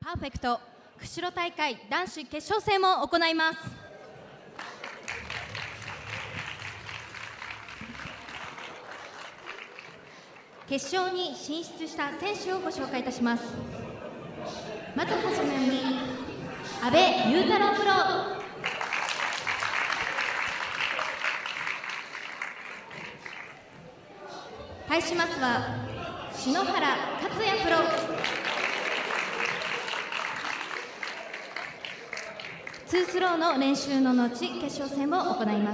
パーフェクト釧路大会男子決勝戦を行います。決勝に進出した選手をご紹介いたします。まずはじめに阿部雄太郎プロ、対しますは篠原克也プロ、2スローの練習の後決勝戦を行います。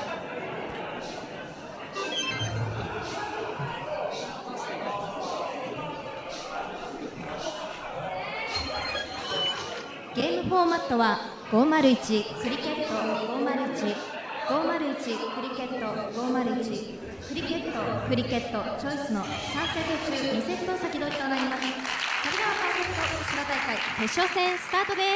ゲームフォーマットは501クリケット501、501クリケット501、クリケットクリケットチョイスの3セット中2セット先取りとなります。それではパーフェクト釧路大会決勝戦スタートです。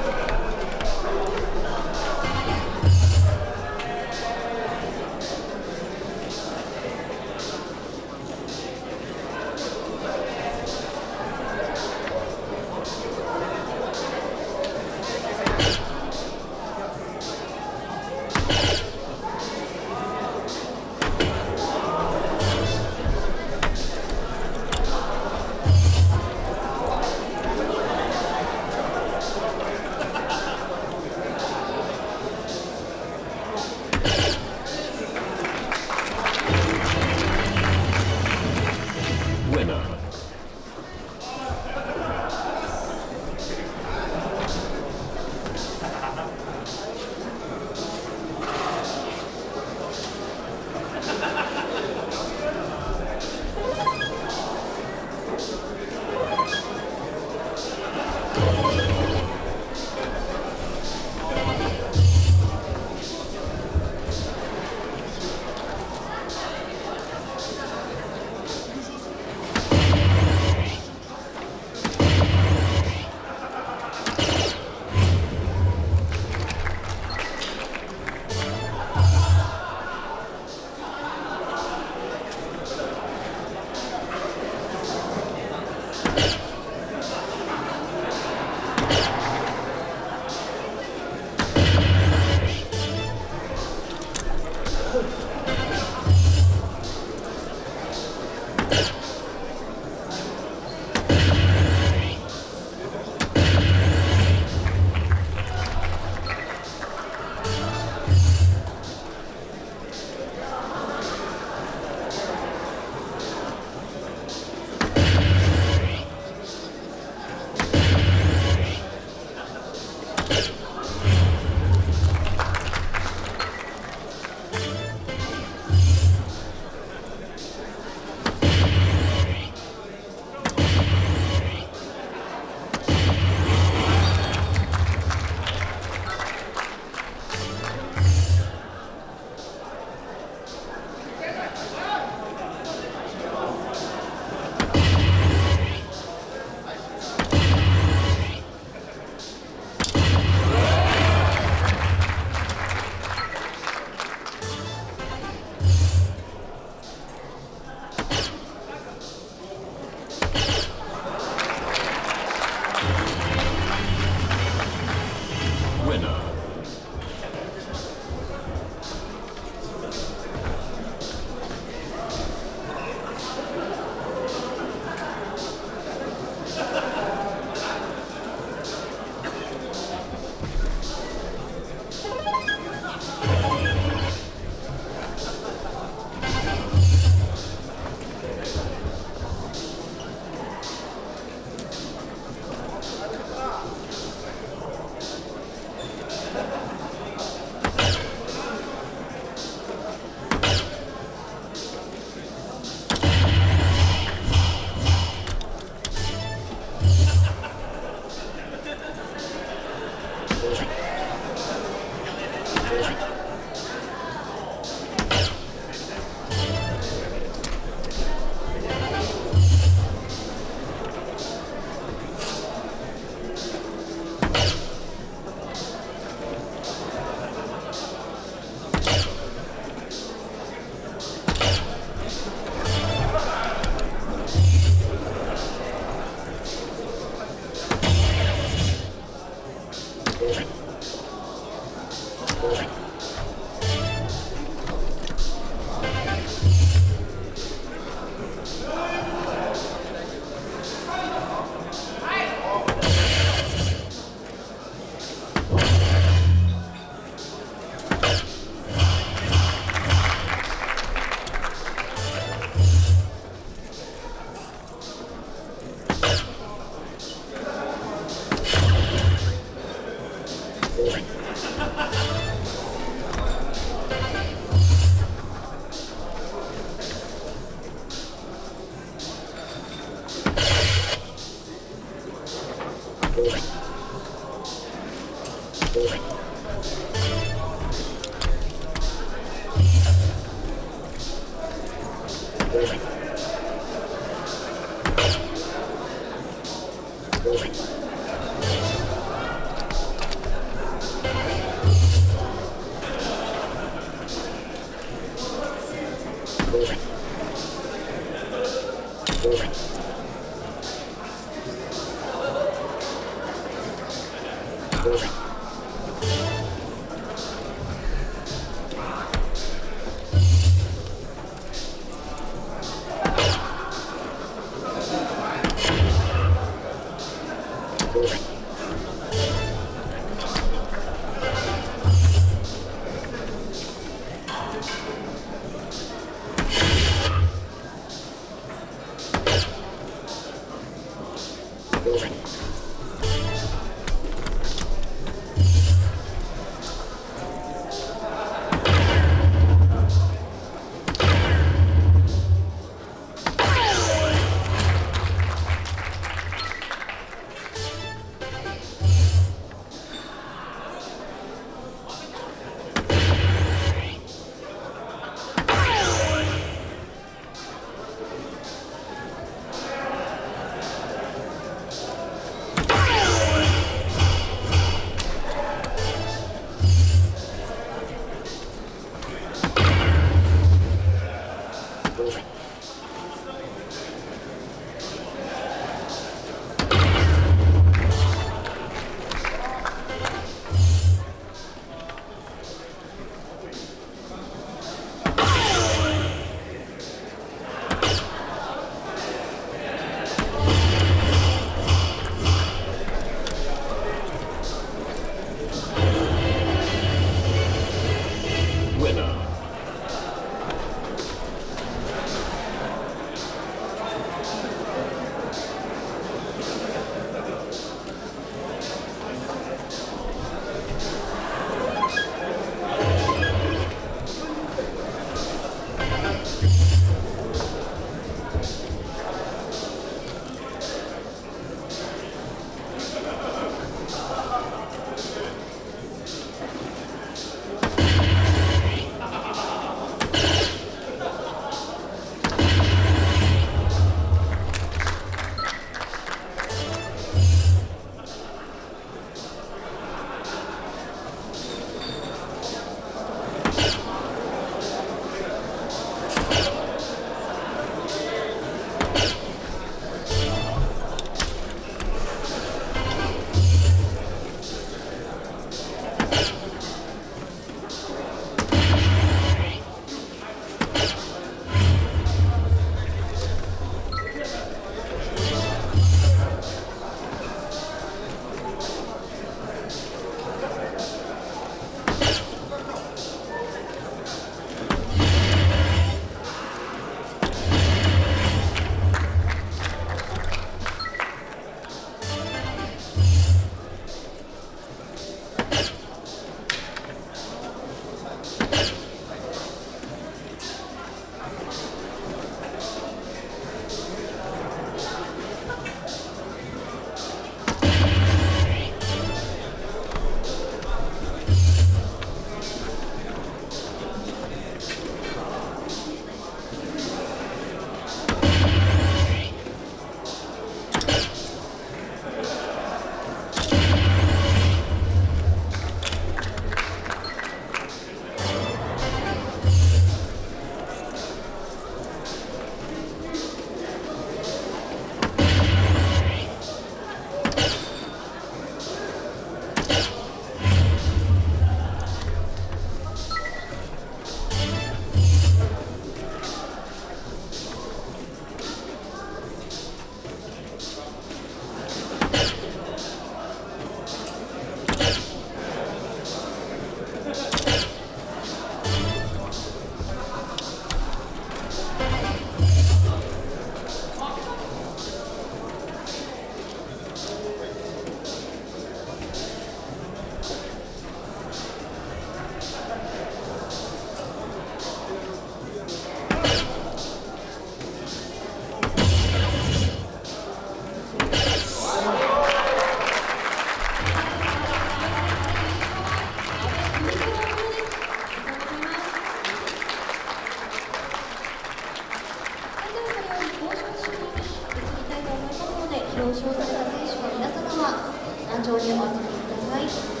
表彰された選手の皆様は壇上にお集まりください。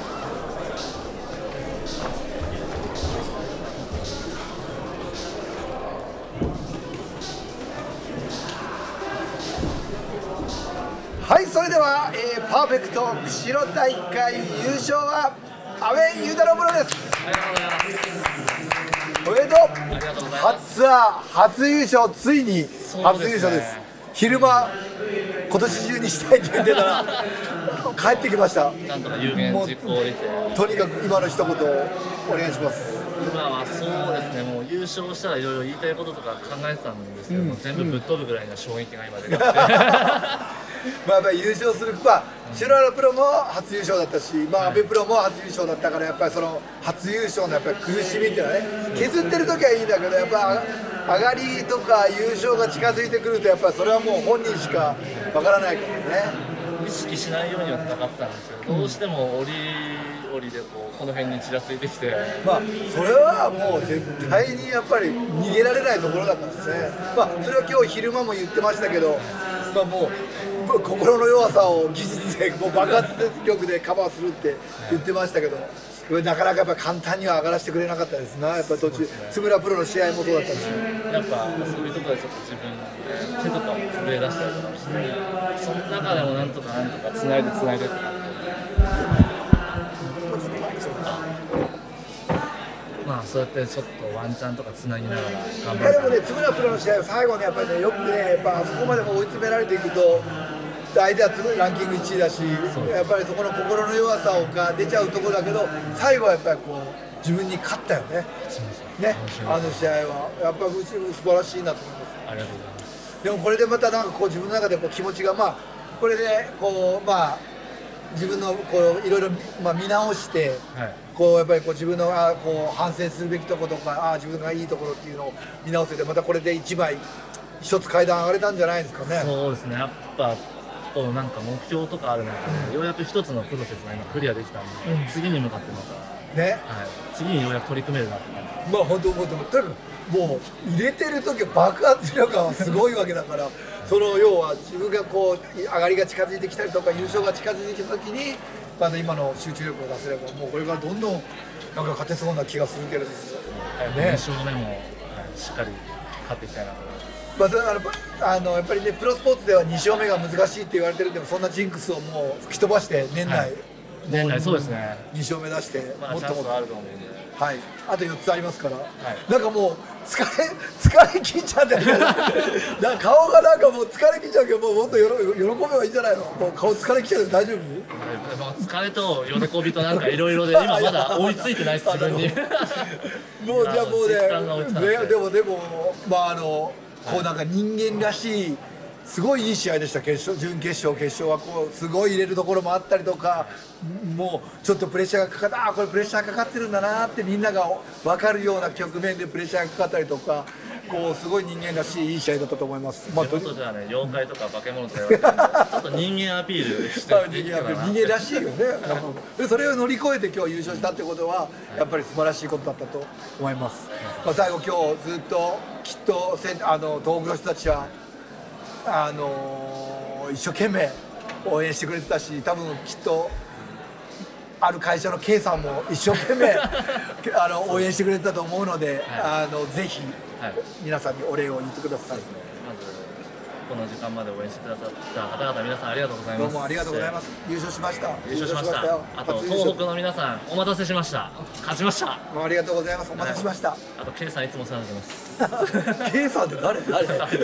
れでは、パーフェクト釧路大会優勝は阿部裕太郎プロです。おめでとう。初ツアー初優勝、ついに初優勝です。昼間今年中にしたいって言ってたら帰ってきました。 なんとか有言実行できて、 とにかく今の一言をお願いします。 今はそうですね、もう優勝したらいろいろ言いたいこととか考えてたんですけど、全部ぶっ飛ぶぐらいの衝撃が今出てきてまあやっぱり優勝する、篠原プロも初優勝だったし、阿部プロも初優勝だったから、やっぱりその初優勝のやっぱり苦しみっていうのはね、削ってる時はいいんだけど、やっぱ上がりとか優勝が近づいてくると、やっぱりそれはもう本人しかわからないからね。 意識しないようには戦ってたんですけど、どうしても折りでこの辺にちらついてきて、 それはもう絶対にやっぱり逃げられないところだったんですね。それは今日昼間も言ってましたけど、もう心の弱さを技術でもう爆発力でカバーするって言ってましたけど、なかなかやっぱ簡単には上がらせてくれなかったですな。やっぱり途中津村プロの試合もそうだったし、 やっぱそういうところでちょっと自分で手とかも震え出したりとかして、その中でもなんとかつないでってそうやってちょっとワンチャンとかつなぎながら頑張る。 でもね、津村プロの試合は最後にやっぱりね、よくね、やっぱあそこまでも追い詰められていくと、相手はランキング1位だし、やっぱりそこの心の弱さが出ちゃうところだけど、最後はやっぱり自分に勝ったよね。あの試合はやっぱり素晴らしいなと思います。 ありがとうございます。 でもこれでまたなんか自分の中で気持ちがこれで自分のいろいろ見直して、やっぱり自分の反省するべきところとか、自分がいいところっていうのを見直せて、またこれで一つ階段上がれたんじゃないですかね。 そうですね、やっぱなんか目標とかある中で、ようやく一つのプロセスが今クリアできたんで、次に向かってまたね、次にようやく取り組めるなって感じ。 本当とにかくもう入れてる時は爆発力がすごいわけだからその要は自分が上がりが近づいてきたりとか優勝が近づいてきた時にまた今の集中力を出せれば、もうこれからどんどんなんか勝てそうな気がするけれども、 2勝目もしっかり勝っていきたいなと思います。 やっぱりね、プロスポーツでは2勝目が難しいって言われてるんでも、そんなジンクスをもう吹き飛ばして年内そうですね、 2勝目出してもっともっとあると思うんで、 あと4つありますから、なんかもう疲れ切っちゃって顔がなんかもう疲れ切っちゃうけど、もうもっと喜べばいいんじゃないの。もう顔疲れ切っちゃうけど大丈夫？ 疲れと喜びとなんかいろいろで今まだ追いついてないです自分に。 もうじゃあもうね、でもなんか人間らしいすごいいい試合でした。準決勝、決勝はすごい入れるところもあったりとか、もうちょっとプレッシャーがかかって、これプレッシャーかかってるんだなってみんなが分かるような局面でプレッシャーがかかったりとか、すごい人間らしいいい試合だったと思います。 じゃあね、妖怪とか化け物とか言われてちょっと人間アピールして人間らしいよね。それを乗り越えて今日優勝したってことはやっぱり素晴らしいことだったと思います。最後今日ずっときっと東北の人たちは一生懸命応援してくれてたし、多分きっとある会社の K さんも一生懸命応援してくれてたと思うので、ぜひ皆さんにお礼を言ってください。 この時間まで応援してくださった方々、皆さんありがとうございます。 どうもありがとうございます。優勝しました。 優勝しました。あと東北の皆さんお待たせしました。勝ちました。 ありがとうございます。お待たせしました。 あと K さんいつも世話になってます。 K さんって誰K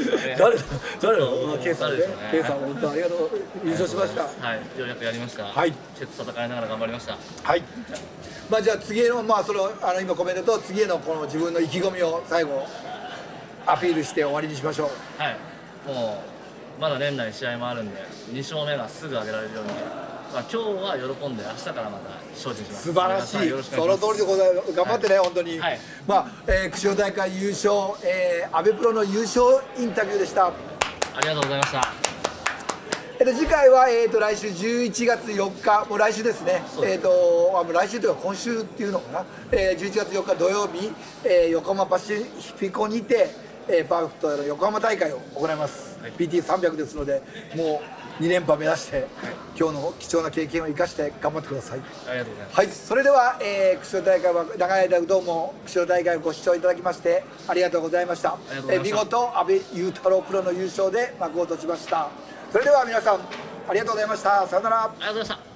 さんね。K さん本当ありがとう。優勝しました。 はい、ようやくやりました。ケツ戦いながら頑張りました。 はい。じゃあ次への今コメントと次へのこの自分の意気込みを最後アピールして終わりにしましょう。 はい。もうまだ年内試合もあるんで2勝目がすぐ上げられるように、今日は喜んで明日からまた精進します。 素晴らしい。その通りでございます。頑張ってね、本当に。釧路大会優勝、阿部プロの優勝インタビューでした。 ありがとうございました。 次回は来週11月4日、もう来週ですね。来週というか今週っていうのかな。11月4日土曜日、横浜パシフィコにて。パーフェクトの横浜大会を行います。PT300 ですので、もう2連覇目指して、今日の貴重な経験を生かして頑張ってください。 ありがとうございます。 それでは、釧路大会は長い間どうも釧路大会をご視聴いただきましてありがとうございました。見事阿部裕太郎プロの優勝で幕を閉じました。それでは皆さんありがとうございました。さよなら。 ありがとうございました。